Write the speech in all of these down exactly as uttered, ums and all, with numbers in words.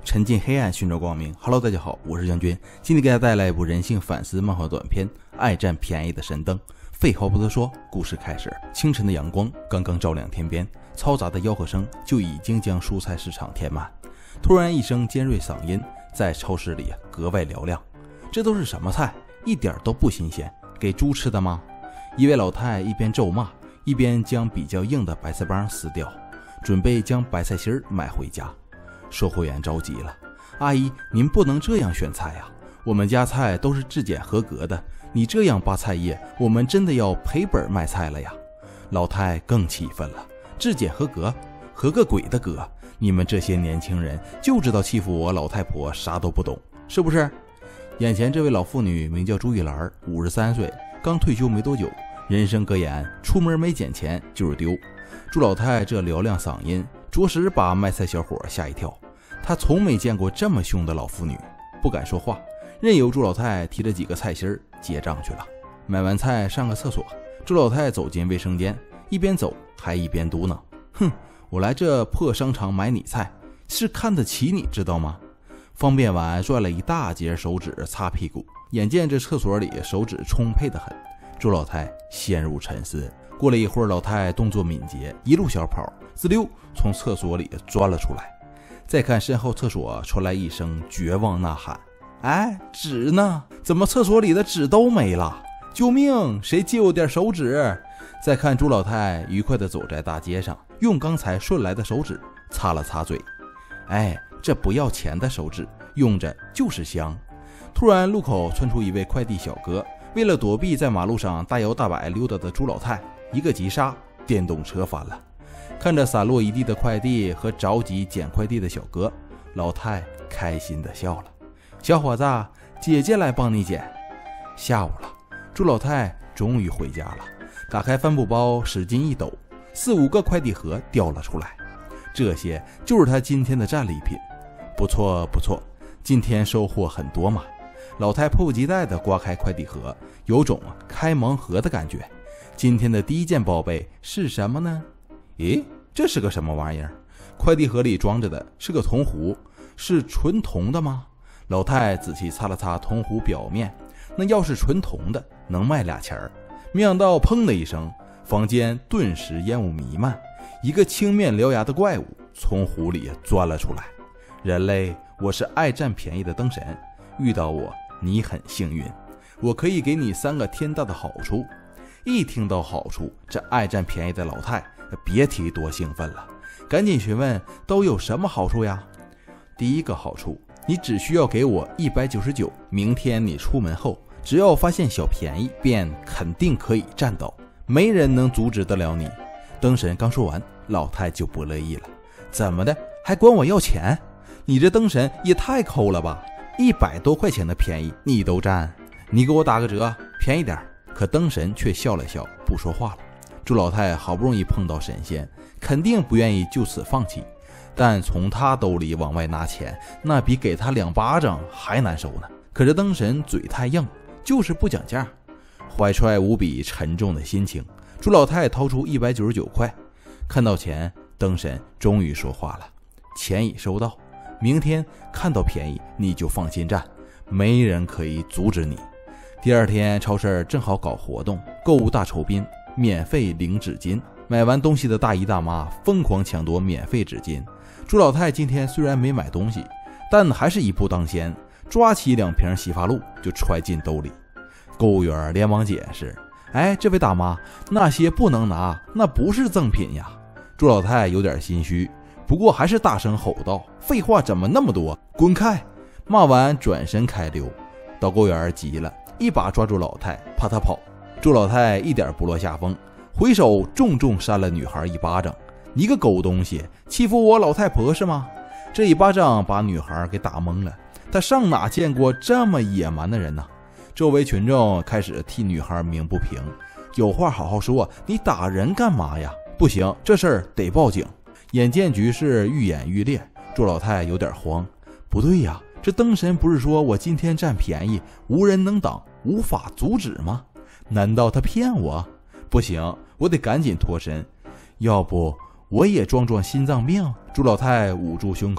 沉浸黑暗，寻找光明。Hello， 大家好，我是将军。今天给大家带来一部人性反思漫画短片《爱占便宜的神灯》。废话不多说，故事开始。清晨的阳光刚刚照亮天边，嘈杂的吆喝声就已经将蔬菜市场填满。突然一声尖锐嗓音在超市里格外嘹亮：“这都是什么菜？一点都不新鲜，给猪吃的吗？”一位老太一边咒骂，一边将比较硬的白菜帮撕掉，准备将白菜心买回家。售货员着急了：“阿姨，您不能这样选菜呀，我们家菜都是质检合格的，你这样扒菜叶，我们真的要赔本卖菜了呀！”老太更气愤了：“质检合格？合个鬼的格！你们这些年轻人就知道欺负我老太婆，啥都不懂，是不是？”眼前这位老妇女名叫朱玉兰，五十三岁，刚退休没多久，人生格言：出门没捡钱就是丢。朱老太这嘹亮嗓音着实把卖菜小伙吓一跳，他从没见过这么凶的老妇女，不敢说话，任由朱老太提着几个菜心结账去了。买完菜上个厕所，朱老太走进卫生间，一边走还一边嘟囔：“哼，我来这破商场买你菜，是看得起你知道吗？”方便碗拽了一大截手指擦屁股，眼见这厕所里手指充沛得很，朱老太陷入沉思。过了一会儿，老太动作敏捷，一路小跑，滋溜从厕所里钻了出来。再看身后厕所，传来一声绝望呐喊：“哎，纸呢？怎么厕所里的纸都没了？救命！谁借我点手纸？”再看朱老太愉快地走在大街上，用刚才顺来的手指擦了擦嘴。哎，这不要钱的手指用着就是香。突然路口窜出一位快递小哥，为了躲避在马路上大摇大摆溜达的朱老太，一个急刹，电动车翻了。看着散落一地的快递和着急捡快递的小哥，老太开心地笑了：“小伙子，姐姐来帮你捡。”下午了，朱老太终于回家了，打开帆布包，使劲一抖，四五个快递盒掉了出来。这些就是他今天的战利品。不错不错，今天收获很多嘛。老太迫不及待地刮开快递盒，有种开盲盒的感觉。今天的第一件宝贝是什么呢？咦，这是个什么玩意儿？快递盒里装着的是个铜壶，是纯铜的吗？老太仔细擦了擦铜壶表面，那要是纯铜的，能卖俩钱儿。没想到砰的一声，房间顿时烟雾弥漫，一个青面獠牙的怪物从壶里钻了出来。人类，我是爱占便宜的灯神，遇到我你很幸运，我可以给你三个天大的好处。一听到好处，这爱占便宜的老太别提多兴奋了，赶紧询问都有什么好处呀？第一个好处，你只需要给我一百九十九，明天你出门后，只要发现小便宜，便肯定可以占到，没人能阻止得了你。灯神刚说完，老太就不乐意了：“怎么的，还管我要钱？你这灯神也太抠了吧！一百多块钱的便宜你都占，你给我打个折，便宜点。”可灯神却笑了笑，不说话了。朱老太好不容易碰到神仙，肯定不愿意就此放弃，但从他兜里往外拿钱，那比给他两巴掌还难受呢。可这灯神嘴太硬，就是不讲价。怀揣无比沉重的心情，朱老太掏出一百九十九块。看到钱，灯神终于说话了：“钱已收到，明天看到便宜你就放心占，没人可以阻止你。”第二天超市正好搞活动，购物大酬宾，免费领纸巾。买完东西的大姨大妈疯狂抢夺免费纸巾。朱老太今天虽然没买东西，但还是一步当先，抓起两瓶洗发露就揣进兜里。购物员连忙解释：“哎，这位大妈，那些不能拿，那不是赠品呀。”朱老太有点心虚，不过还是大声吼道：“废话怎么那么多，滚开！”骂完转身开溜。导购员急了，一把抓住老太，怕她跑。朱老太一点不落下风，回手重重扇了女孩一巴掌：“你个狗东西，欺负我老太婆是吗？”这一巴掌把女孩给打懵了，她上哪见过这么野蛮的人呢？周围群众开始替女孩鸣不平：“有话好好说，你打人干嘛呀？不行，这事儿得报警。”眼见局势愈演愈烈，朱老太有点慌：“不对呀，这灯神不是说我今天占便宜，无人能挡，无法阻止吗？难道他骗我？不行，我得赶紧脱身，要不我也装装心脏病。”朱老太捂住胸口，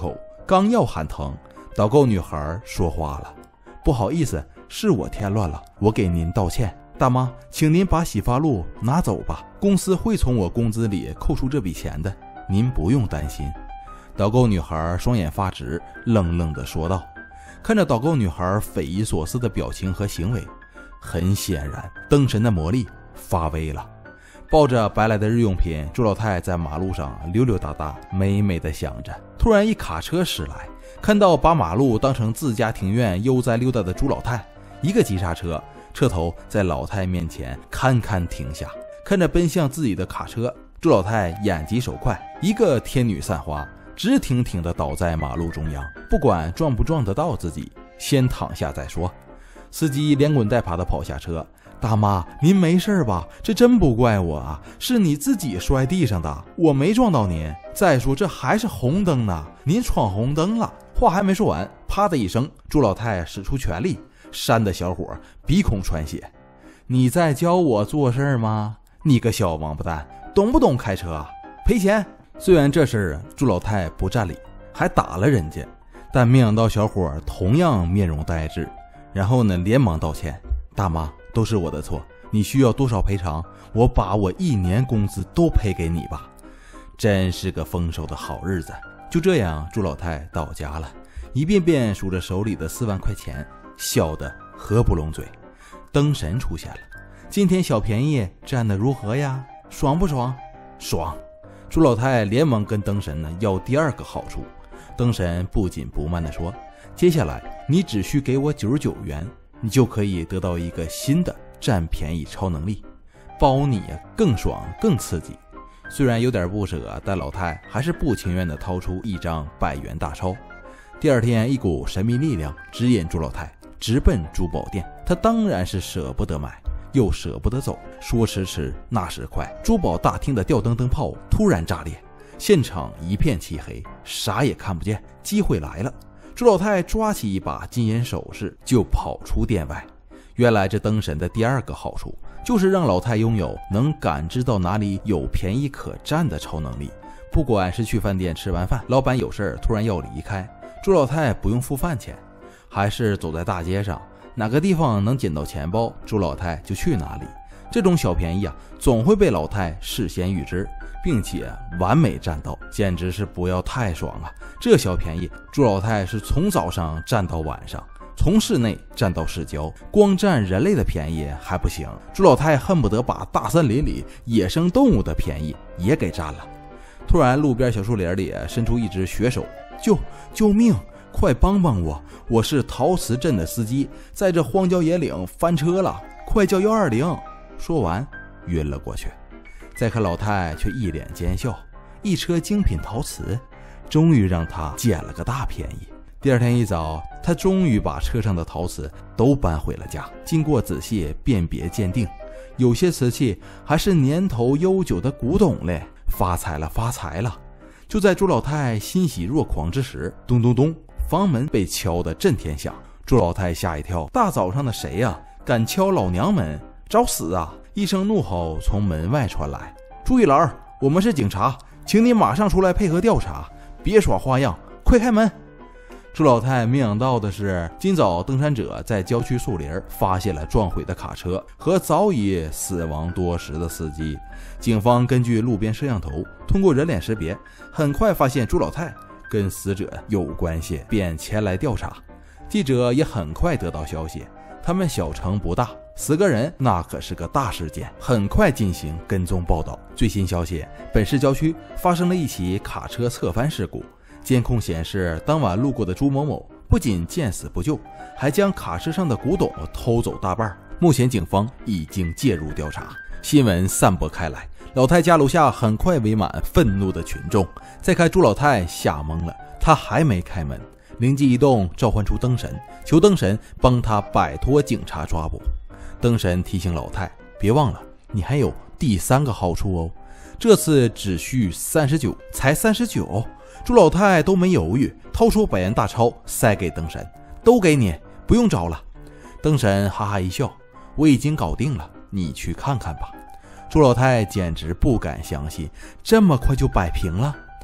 刚要喊疼，导购女孩说话了：“不好意思，是我添乱了，我给您道歉。大妈，请您把洗发露拿走吧，公司会从我工资里扣除这笔钱的，您不用担心。”导购女孩双眼发直，愣愣地说道。看着导购女孩匪夷所思的表情和行为，很显然灯神的魔力发威了。抱着白来的日用品，朱老太在马路上溜溜达达，美美的想着。突然一卡车驶来，看到把马路当成自家庭院悠哉溜达的朱老太，一个急刹车，车头在老太面前堪堪停下。看着奔向自己的卡车，朱老太眼疾手快，一个天女散花，直挺挺地倒在马路中央，不管撞不撞得到自己，先躺下再说。司机连滚带爬地跑下车：“大妈，您没事吧？这真不怪我啊，是你自己摔地上的，我没撞到您。再说这还是红灯呢，您闯红灯了。”话还没说完，啪的一声，朱老太使出全力，扇得小伙鼻孔穿血。“你在教我做事吗？你个小王八蛋，懂不懂开车啊？赔钱！”虽然这事朱老太不占理，还打了人家，但没想到小伙同样面容呆滞，然后呢连忙道歉：“大妈，都是我的错，你需要多少赔偿？我把我一年工资都赔给你吧。”真是个丰收的好日子。就这样，朱老太到家了，一遍遍数着手里的四万块钱，笑得合不拢嘴。灯神出现了：“今天小便宜占得如何呀？爽不爽？”“爽！”朱老太连忙跟灯神呢要第二个好处。灯神不紧不慢地说：“接下来你只需给我九十九元，你就可以得到一个新的占便宜超能力，包你更爽更刺激。”虽然有点不舍，但老太还是不情愿地掏出一张百元大钞。第二天，一股神秘力量指引朱老太直奔珠宝店，她当然是舍不得买，又舍不得走。说时迟，那时快，珠宝大厅的吊灯灯泡突然炸裂，现场一片漆黑，啥也看不见。机会来了，朱老太抓起一把金银首饰就跑出店外。原来这灯神的第二个好处就是让老太拥有能感知到哪里有便宜可占的超能力。不管是去饭店吃完饭，老板有事突然要离开，朱老太不用付饭钱，还是走在大街上，哪个地方能捡到钱包，朱老太就去哪里。这种小便宜啊，总会被老太事先预知，并且完美占到，简直是不要太爽啊！这小便宜，朱老太是从早上占到晚上，从市内占到市郊，光占人类的便宜还不行，朱老太恨不得把大森林里野生动物的便宜也给占了。突然，路边小树林里伸出一只血手：“救救命！快帮帮我！我是陶瓷镇的司机，在这荒郊野岭翻车了，快叫一二零！”说完，晕了过去。再看老太却一脸奸笑，一车精品陶瓷，终于让他捡了个大便宜。第二天一早，他终于把车上的陶瓷都搬回了家。经过仔细辨别鉴定，有些瓷器还是年头悠久的古董嘞，发财了发财了！就在朱老太欣喜若狂之时，咚咚咚，房门被敲得震天响。朱老太吓一跳，大早上的谁呀、啊？敢敲老娘门，找死啊！一声怒吼从门外传来：“朱一兰，我们是警察，请你马上出来配合调查，别耍花样，快开门！”朱老太没想到的是，今早登山者在郊区树林发现了撞毁的卡车和早已死亡多时的司机。警方根据路边摄像头，通过人脸识别，很快发现朱老太跟死者有关系，便前来调查。记者也很快得到消息，他们小城不大，死个人那可是个大事件，很快进行跟踪报道。最新消息，本市郊区发生了一起卡车侧翻事故，监控显示，当晚路过的朱某某不仅见死不救，还将卡车上的古董偷走大半。目前警方已经介入调查。新闻散播开来，老太家楼下很快围满愤怒的群众。再看朱老太吓懵了，她还没开门，灵机一动，召唤出灯神，求灯神帮他摆脱警察抓捕。灯神提醒老太，别忘了你还有第三个好处哦，这次只需三十九，才三十九。朱老太都没犹豫，掏出百元大钞塞给灯神：“都给你，不用找了。”灯神哈哈一笑：“我已经搞定了，你去看看吧。”朱老太简直不敢相信，这么快就摆平了。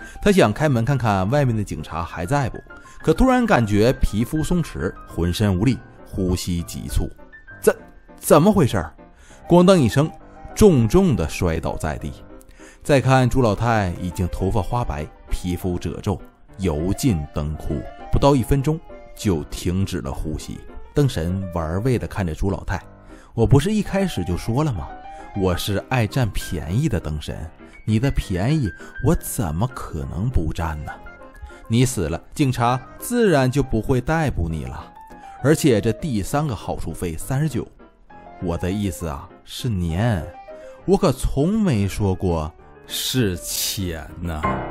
他想开门看看外面的警察还在不，可突然感觉皮肤松弛，浑身无力，呼吸急促。怎怎么回事？咣当一声，重重地摔倒在地。再看朱老太已经头发花白，皮肤褶皱，油尽灯枯，不到一分钟就停止了呼吸。灯神玩味地看着朱老太，我不是一开始就说了吗？我是爱占便宜的灯神，你的便宜我怎么可能不占呢？你死了，警察自然就不会逮捕你了。而且这第三个好处费三十九，我的意思啊是年，我可从没说过是钱呢。